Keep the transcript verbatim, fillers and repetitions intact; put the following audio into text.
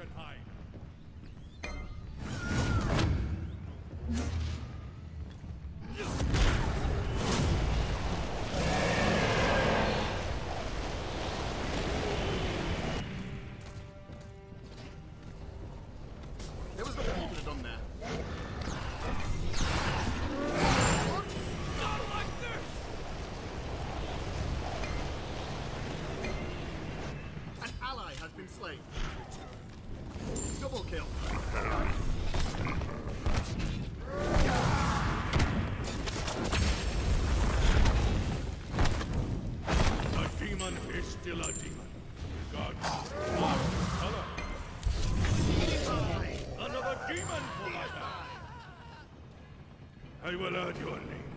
can hide. There was nothing you could have done there. Not like this! An ally has been slain. Double kill. A demon is still a demon. God, one color. Another demon for my back. I will add your name